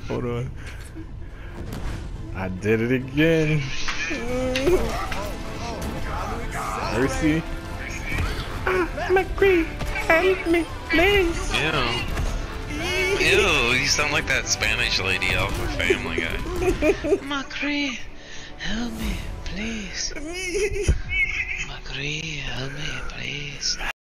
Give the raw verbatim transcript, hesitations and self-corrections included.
Hold on. I did it again. Mercy. Ah, McCree, help me, please. Ew. Ew, you sound like that Spanish lady off of Family Guy. McCree, help me, please. McCree, help me, please.